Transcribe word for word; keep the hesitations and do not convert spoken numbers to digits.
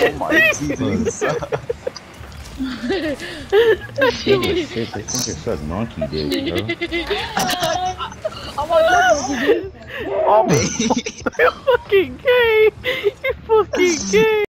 Oh my Jesus. Shit, shit, they think you're such monkey dick, bro. I'm like, what monkey dick? Oh, You're fucking gay. You're fucking gay.